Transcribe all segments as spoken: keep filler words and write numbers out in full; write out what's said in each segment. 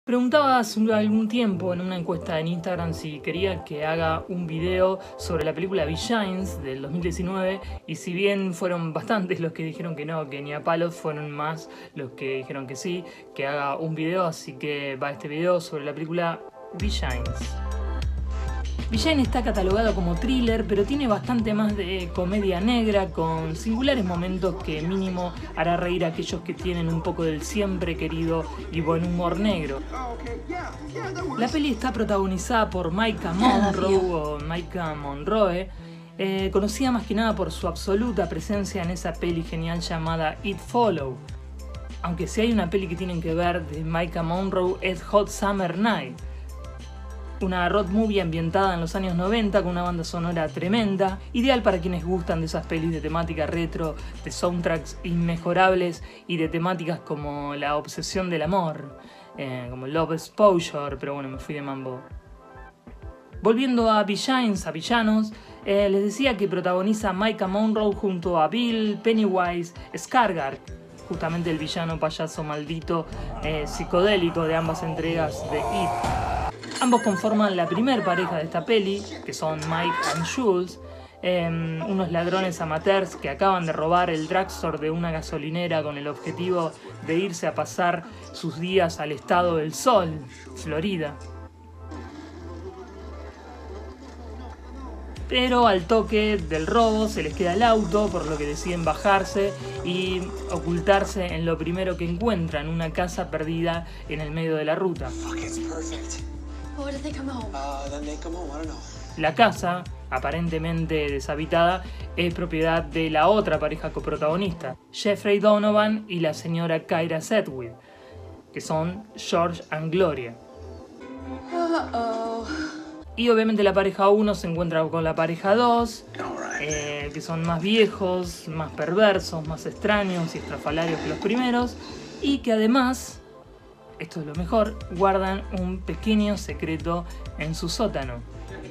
Preguntaba hace algún tiempo en una encuesta en Instagram si quería que haga un video sobre la película Villains del dos mil diecinueve, y si bien fueron bastantes los que dijeron que no, que ni a palos, fueron más los que dijeron que sí, que haga un video, así que va este video sobre la película Villains. Villains está catalogado como thriller, pero tiene bastante más de comedia negra, con singulares momentos que mínimo hará reír a aquellos que tienen un poco del siempre querido y buen humor negro. La peli está protagonizada por Maika Monroe, o Maika Monroe, eh, conocida más que nada por su absoluta presencia en esa peli genial llamada It Follows. Aunque si hay una peli que tienen que ver de Maika Monroe es Hot Summer Night, una road movie ambientada en los años noventa con una banda sonora tremenda, ideal para quienes gustan de esas pelis de temática retro, de soundtracks inmejorables y de temáticas como la obsesión del amor, eh, como Love Exposure, pero bueno, me fui de mambo. Volviendo a Villains, a villanos, eh, les decía que protagoniza Maika Monroe junto a Bill Pennywise Skarsgård, justamente el villano payaso maldito eh, psicodélico de ambas entregas de It. Ambos conforman la primer pareja de esta peli, que son Mike and Jules, eh, unos ladrones amateurs que acaban de robar el drugstore de una gasolinera con el objetivo de irse a pasar sus días al estado del Sol, Florida. Pero al toque del robo se les queda el auto, por lo que deciden bajarse y ocultarse en lo primero que encuentran, una casa perdida en el medio de la ruta. La casa, aparentemente deshabitada, es propiedad de la otra pareja coprotagonista, Jeffrey Donovan y la señora Kyra Sedgwick, que son George and Gloria. Uh-oh. Y obviamente la pareja uno se encuentra con la pareja dos, eh, que son más viejos, más perversos, más extraños y estrafalarios que los primeros, y que además, esto es lo mejor, guardan un pequeño secreto en su sótano.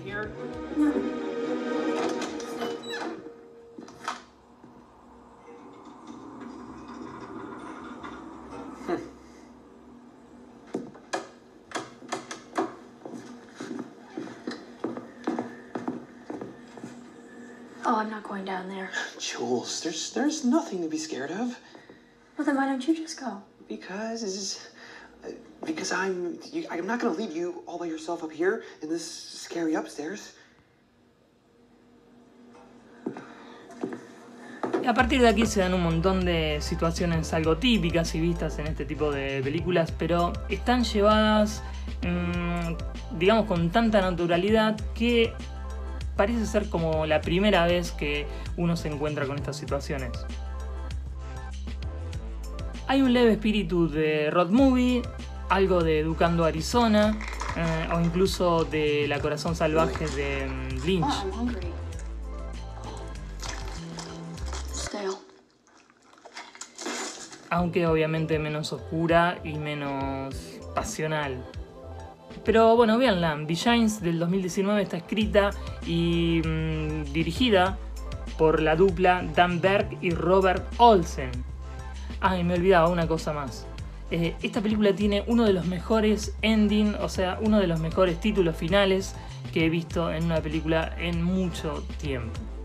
Oh, I'm not going down there. Jules, there's there's nothing to be scared of. Well, then why don't you just go? Because is uh, because I'm you, I'm not going to leave you all by yourself up here in this scary upstairs. A partir de aquí se dan un montón de situaciones algo típicas y vistas en este tipo de películas, pero están llevadas, mmm, digamos, con tanta naturalidad que parece ser como la primera vez que uno se encuentra con estas situaciones. Hay un leve espíritu de road movie, algo de Educando Arizona, eh, o incluso de La Corazón Salvaje de um, Lynch. Aunque obviamente menos oscura y menos pasional. Pero bueno, véanla, Villains del dos mil diecinueve está escrita y mmm, dirigida por la dupla Dan Berg y Robert Olsen. Ah, y me olvidaba una cosa más. Eh, esta película tiene uno de los mejores endings, o sea, uno de los mejores títulos finales que he visto en una película en mucho tiempo.